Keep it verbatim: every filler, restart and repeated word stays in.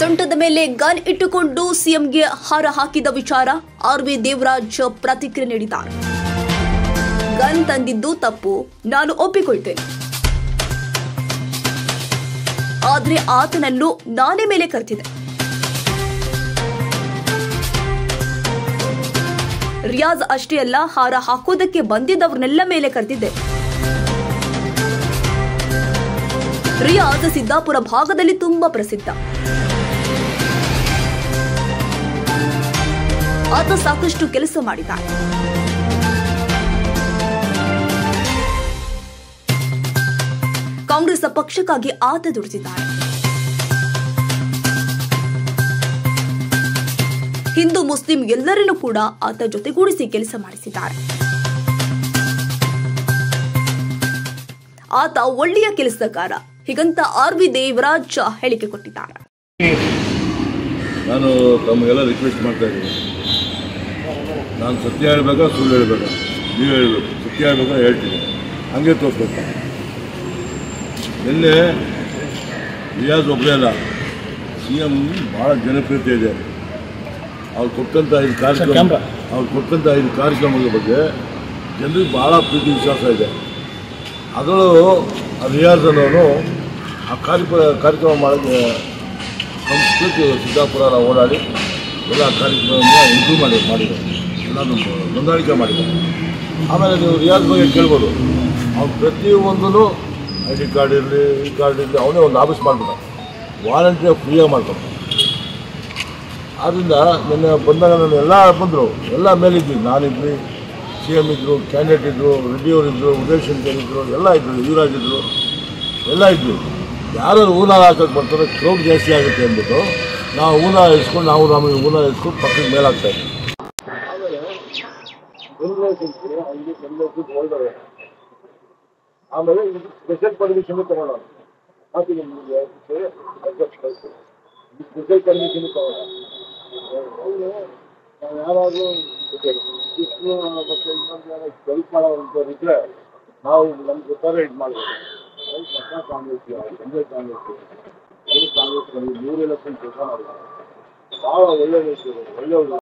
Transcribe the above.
ಸೊಂಟದ ಮೇಲೆ ಗನ್ ಇಟ್ಟುಕೊಂಡು ಸಿಎಂಗೆ ಹಾರ ಹಾಕಿದ ವಿಚಾರ ಆರ್ ವಿ ದೇವರಾಜ್ ಪ್ರತಿಕ್ರಿಯೆ ನೀಡಿದ್ದಾರೆ. ಗನ್ ತಂದಿದ್ದು ತಪ್ಪು, ನಾನು ಒಪ್ಪಿಕೊಳ್ತೇನೆ. ಆದ್ರೆ ಆತನನ್ನು ನಾನೇ ಮೇಲೆ ಕರೆದಿದೆ. ರಿಯಾಜ್ ಅಷ್ಟೇ ಅಲ್ಲ, ಹಾರ ಹಾಕೋದಕ್ಕೆ ಬಂದಿದ್ದವ್ರನ್ನೆಲ್ಲ ಮೇಲೆ ಕರೆದಿದ್ದೆ. ರಿಯಾಜ್ ಸಿದ್ದಾಪುರ ಭಾಗದಲ್ಲಿ ತುಂಬಾ ಪ್ರಸಿದ್ಧ. ಆತ ಸಾಕಷ್ಟು ಕೆಲಸ ಮಾಡಿದ್ದಾರೆ. ಕಾಂಗ್ರೆಸ್ ಪಕ್ಷಕ್ಕಾಗಿ ಆತ ದುಡಿದಿದ್ದಾರೆ. ಹಿಂದೂ ಮುಸ್ಲಿಂ ಎಲ್ಲರನ್ನೂ ಕೂಡ ಆತ ಜೊತೆಗೂಡಿಸಿ ಕೆಲಸ ಮಾಡಿಸಿದ್ದಾರೆ. ಆತ ಒಳ್ಳೆಯ ಕೆಲಸಗಾರ ಹೀಗಂತ ಆರ್ ವಿ ದೇವರಾಜ್ ಹೇಳಿಕೆ ಕೊಟ್ಟಿದ್ದಾರೆ. ನಾನು ತಮಗೆಲ್ಲ ರಿಕ್ವೆಸ್ಟ್ ಮಾಡ್ತಾ ಇದ್ದೀನಿ, ನಾನು ಸತ್ಯ ಹೇಳ್ಬೇಕಾ ಸುಳ್ಳು ಹೇಳ್ಬೇಕಾ? ನೀವು ಹೇಳಬೇಕು. ಸತ್ಯ ಹೇಳ್ಬೇಕಾ ಹೇಳ್ತೀನಿ, ಹಂಗೆ ತೋರಿಸ್ಬೇಕು. ನಿನ್ನೆ ರಿಯಾಜ್ ಒಬ್ಬರೇ ಅಲ್ಲ, ಸಿ ಎಂ ಭಾಳ ಜನಪ್ರಿಯತೆ ಇದೆ. ಅವ್ರು ಕೊಟ್ಟಂಥ ಐದು ಕಾರ್ಯಕ್ರಮ ಅವ್ರು ಕೊಟ್ಟಂಥ ಐದು ಕಾರ್ಯಕ್ರಮದ ಬಗ್ಗೆ ಜನರಿಗೆ ಭಾಳ ಪ್ರೀತಿ ವಿಶ್ವಾಸ ಇದೆ. ಅದರಲ್ಲೂ ರಿಯಾಜ್ ಅನ್ನೋನು ಆ ಕಾರ್ಯಕ್ರಮ ಕಾರ್ಯಕ್ರಮ ಮಾಡೋಕ್ಕೆ ಸಂಸ್ಕೃತಿ ಸಿದ್ದಾಪುರ ಓಡಾಡಿ ಎಲ್ಲ ಕಾರ್ಯಕ್ರಮವನ್ನು ಇಂಪ್ರೂವ್ ಮಾಡಿ ಮಾಡಿದ್ದಾರೆ, ಎಲ್ಲನೂ ಹೊಂದಾಣಿಕೆ ಮಾಡಿದ್ದಾರೆ. ಆಮೇಲೆ ನೀವು ರಿಯಾಜ್ ಬಗ್ಗೆ ಕೇಳ್ಬೋದು, ಅವ್ನು ಪ್ರತಿಯೊಂದೂ ಐ ಡಿ ಕಾರ್ಡ್ ಇರಲಿ, ಈ ಕಾರ್ಡ್ ಇರಲಿ, ಅವನೇ ಒಂದು ಆಫೀಸ್ ಮಾಡಿಬಿಟ್ಟ, ವಾಲಂಟಿಯರ್ ಫ್ರೀಯಾಗಿ ಮಾಡ್ಕೊಂಡು. ಆದ್ದರಿಂದ ನಿನ್ನೆ ಬಂದಾಗ ನಾನು ಎಲ್ಲ ಬಂದರು, ಎಲ್ಲ ಮೇಲಿದ್ವಿ. ನಾನಿದ್ವಿ, ಸಿ ಎಮ್ ಇದ್ದರು, ಕ್ಯಾಂಡಿಡೇಟ್ ಇದ್ದರು, ರೆಡ್ಡಿಯವರಿದ್ದರು, ಉದಯ್ ಶಂಕರ್ ಇದ್ದರು, ಎಲ್ಲ ಇದ್ದರು, ಯುವರಾಜ್ ಇದ್ದರು, ಎಲ್ಲ ಇದ್ವಿ. ಯಾರು ಹೂನ ಹಾಕೋಕ್ಕೆ ಬರ್ತಾರೆ, ಕ್ರೌಡ್ ಜಾಸ್ತಿ ಆಗುತ್ತೆ ಅಂದ್ಬಿಟ್ಟು ನಾವು ಹೂನ ಇಸ್ಕೊಂಡು ನಾವು ನಮಗೆ ಹೂನ ಇಸ್ಕೊಂಡು ಪಕ್ಕದ ಮೇಲೆ ಆಗ್ತಾಯಿದ್ವಿ. ಆಮೇಲೆ ಸ್ಪೆಷಲ್ ಪರ್ಮಿಷನ್ ತಗೊಳ್ಳೋಣ, ಸ್ಪೆಷಲ್ ಪರ್ಮಿಷನ್ ತಗೊಳ್ಳೋಣ. ನಾವು ಯಾರಾದರೂ ವಿಷ್ಣು ಮತ್ತು ಇನ್ನೊಂದು ಜನ ಹೆಲ್ಪ್ ಮಾಡೋವಂಥವ್ರು ಇದ್ದರೆ ನಾವು ನಮ್ಗೆ ಗೊತ್ತಾದ್ರೆ ಇದು ಮಾಡ್ಬೋದು. ಕಾಂಗ್ರೆಸ್ ಸಂಜಯ್ ಕಾಂಗ್ರೆಸ್ ಕಾಂಗ್ರೆಸ್ ಮೂರು ಎಲೆಕ್ಷನ್ ಕೆಲಸ ಮಾಡಿದ್ದಾರೆ, ಭಾಳ ಒಳ್ಳೆಯ ಒಳ್ಳೆಯವರು.